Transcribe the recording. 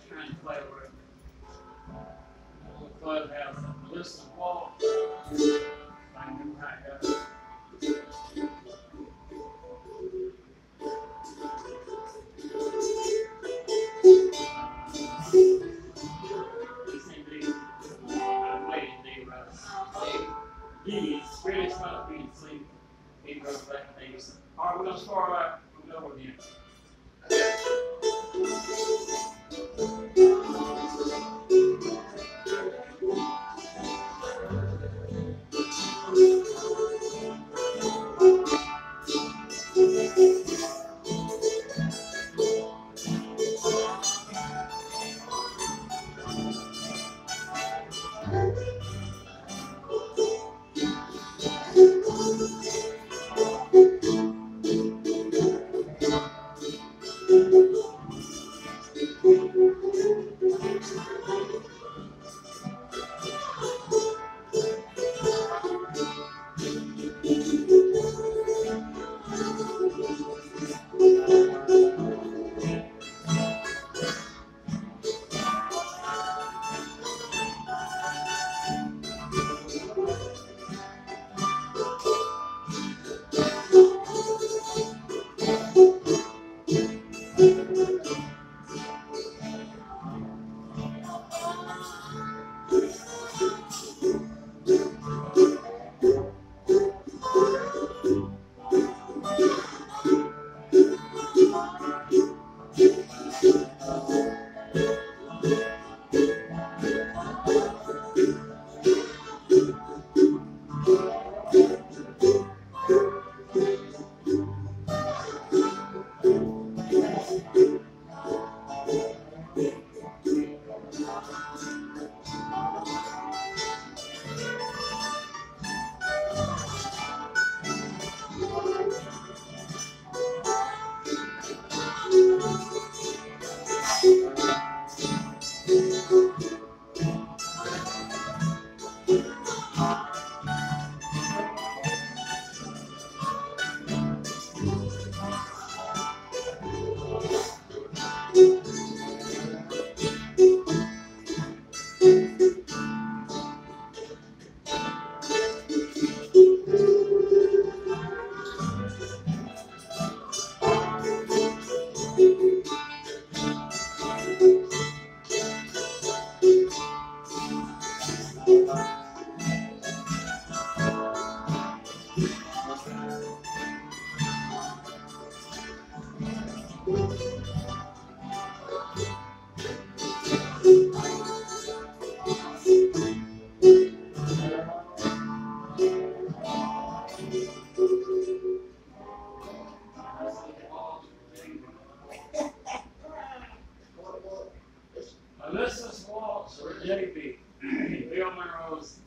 trying to play with a little clubhouse and Melissa's walk. Find him right up. He's really supposed to be asleep. He goes back and things. All right, we're going to start we'll go again. Melissa's walks or JB. Bill Monroe's